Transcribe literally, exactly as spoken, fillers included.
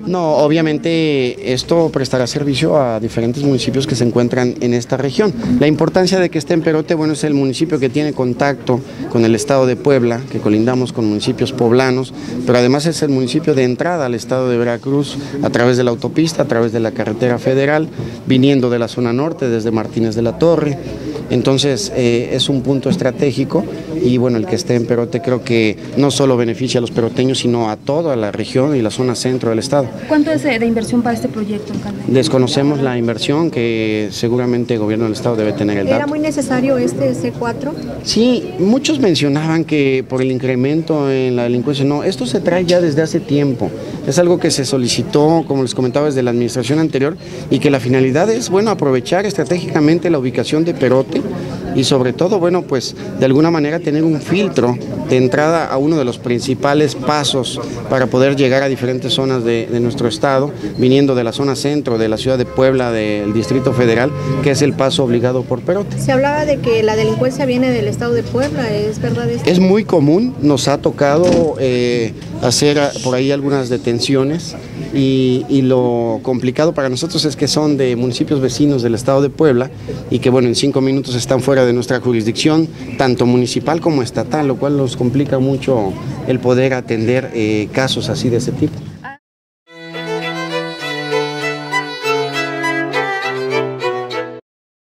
No, obviamente esto prestará servicio a diferentes municipios que se encuentran en esta región. La importancia de que esté en Perote, bueno, es el municipio que tiene contacto con el estado de Puebla, que colindamos con municipios poblanos, pero además es el municipio de entrada al estado de Veracruz a través de la autopista, a través de la carretera federal, viniendo de la zona norte, desde Martínez de la Torre. Entonces eh, es un punto estratégico y bueno, el que esté en Perote creo que no solo beneficia a los peroteños, sino a toda la región y la zona centro del estado. ¿Cuánto es de inversión para este proyecto, alcalde? Desconocemos la inversión que seguramente el gobierno del estado debe tener el dato. ¿Era muy necesario este C cuatro? Sí, muchos mencionaban que por el incremento en la delincuencia, no, esto se trae ya desde hace tiempo. Es algo que se solicitó, como les comentaba, desde la administración anterior y que la finalidad es, bueno, aprovechar estratégicamente la ubicación de Perote y sobre todo, bueno, pues de alguna manera tener un filtro de entrada a uno de los principales pasos para poder llegar a diferentes zonas de, de nuestro estado, viniendo de la zona centro, de la ciudad de Puebla, del Distrito Federal, que es el paso obligado por Perote. Se hablaba de que la delincuencia viene del estado de Puebla, ¿es verdad esto? Es muy común, nos ha tocado eh, hacer por ahí algunas detenciones y, y lo complicado para nosotros es que son de municipios vecinos del estado de Puebla y que bueno, en cinco minutos están fuera de nuestra jurisdicción, tanto municipal como estatal, lo cual nos complica mucho el poder atender eh, casos así de ese tipo.